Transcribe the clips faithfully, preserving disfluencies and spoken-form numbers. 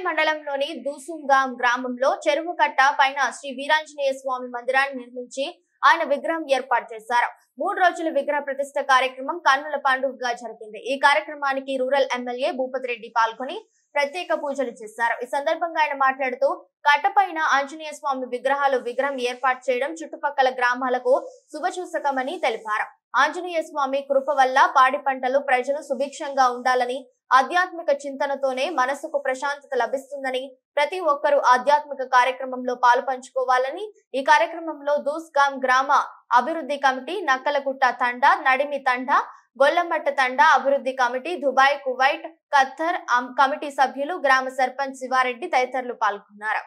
మండలంలోని దూసుంగాం గ్రామంలో చెరువు కట్ట పైన శ్రీ వీరాంజనేయ స్వామి మందిరాన్ని నిర్మించి ఆయన విగ్రహం ఏర్పాటు చేశారు. మూడు రోజుల విగ్రహ ప్రతిష్ఠ కార్యక్రమం కన్నుల పండుగగా జరిగింది. ఈ కార్యక్రమానికి రూరల్ ఎమ్మెల్యే భూపతి రెడ్డి పాల్గొని ప్రత్యేక పూజలు చేశారు. ఈ సందర్భంగా ఆయన మాట్లాడుతూ కట్టపైన ఆంజనేయ స్వామి విగ్రహాలు విగ్రహం ఏర్పాటు చేయడం చుట్టుపక్కల గ్రామాలకు శుభసూచకమని తెలిపారు. ఆంజనేయ స్వామి కృప వల్ల పాడి పంటలు ప్రజలు సుభిక్షంగా ఉండాలని, ఆధ్యాత్మిక చింతనతోనే మనసుకు ప్రశాంతత లభిస్తుందని, ప్రతి ఒక్కరూ ఆధ్యాత్మిక కార్యక్రమంలో పాలు పంచుకోవాలని ఈ కార్యక్రమంలో దూస్గాం గ్రామ అభివృద్ధి కమిటీ, నక్కలగుట్ట తండా, నడిమి తండా, గొల్లమట్ట తండా అభివృద్ధి committee, Dubai, Kuwait, Qatar committee సభ్యులు, గ్రామ సర్పంచ్ శివారెడ్డి తదితరులు పాల్గొన్నారు.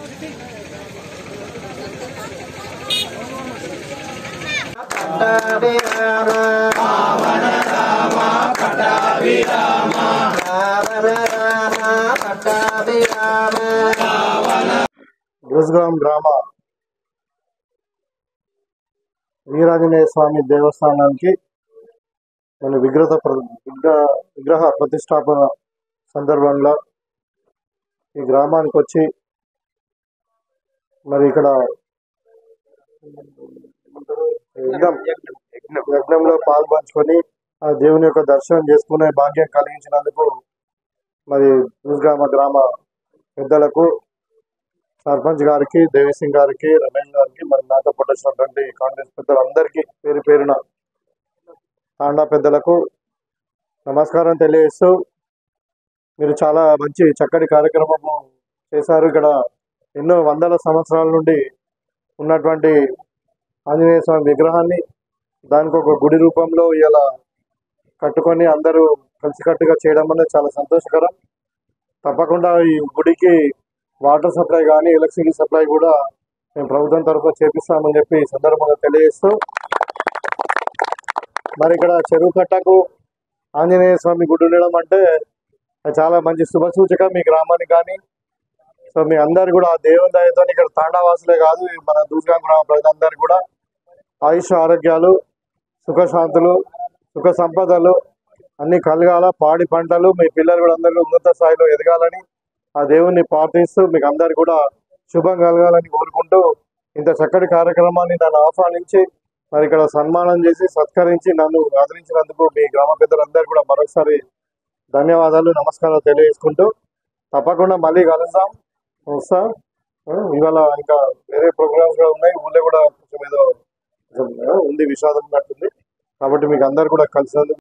దూస్గాం గ్రామ వీరాంజనేయ స్వామి దేవస్థానానికి మన విగ్రహ విగ్రహ ప్రతిష్టాపన సందర్భంగా ఈ గ్రామానికి వచ్చి మరి ఇక్కడ యజ్ఞంలో పాల్పంచుకొని ఆ దేవుని యొక్క దర్శనం చేసుకునే భాగ్యం కలిగించినందుకు మరి దూస్గామ గ్రామ పెద్దలకు, సర్పంచ్ గారికి, దేవిసింగ్ గారికి, రమేష్ గారికి, మరి నాతో పట్టించినటువంటి కాంగ్రెస్ పెద్దలందరికీ పేరు పేరున తాండా పెద్దలకు నమస్కారం తెలియజేస్తూ, మీరు చాలా మంచి చక్కటి కార్యక్రమము చేశారు. ఇక్కడ ఎన్నో వందల సంవత్సరాల నుండి ఉన్నటువంటి ఆంజనేయ స్వామి విగ్రహాన్ని దానికి ఒక గుడి రూపంలో ఇలా కట్టుకొని అందరూ కలిసికట్టుగా చేయడం అనేది చాలా సంతోషకరం. తప్పకుండా ఈ గుడికి వాటర్ సప్లై కానీ ఎలక్ట్రిసిటీ సప్లై కూడా మేము ప్రభుత్వం తరఫున చేపిస్తామని చెప్పి ఈ సందర్భంగా తెలియజేస్తూ, మరి ఇక్కడ చెరువు కట్టకు ఆంజనేయ స్వామి గుడి ఉండడం అంటే చాలా మంచి శుభ సూచకం మీ గ్రామానికి. కానీ సో మీ అందరు కూడా ఆ దేవుని దయతో ఇక్కడ తాండావాసులే కాదు, మన దూస్గాం గ్రామ ప్రజలందరూ కూడా ఆయుష్ ఆరోగ్యాలు, సుఖశాంతులు, సుఖ సంపదలు అన్ని కలగాల, పాడి పంటలు మీ పిల్లలు కూడా అందరూ ఉన్నత స్థాయిలో ఎదగాలని ఆ దేవుణ్ణి ప్రార్థిస్తూ మీకు అందరు కూడా శుభం కలగాలని కోరుకుంటూ, ఇంత చక్కటి కార్యక్రమాన్ని నన్ను ఆహ్వానించి మరి ఇక్కడ సన్మానం చేసి సత్కరించి నన్ను ఆదరించినందుకు మీ గ్రామ పెద్దలందరూ కూడా మరొకసారి ధన్యవాదాలు, నమస్కారాలు తెలియజేసుకుంటూ తప్పకుండా మళ్ళీ కలుద్దాం. వస్తా ఇవాళ ఇంకా వేరే ప్రోగ్రామ్స్ కూడా ఉన్నాయి, ఊళ్ళో కూడా కొంచెం ఏదో ఉంది విషాదం ఉన్నట్టుంది. కాబట్టి మీకు అందరు కూడా కలిసినందుకు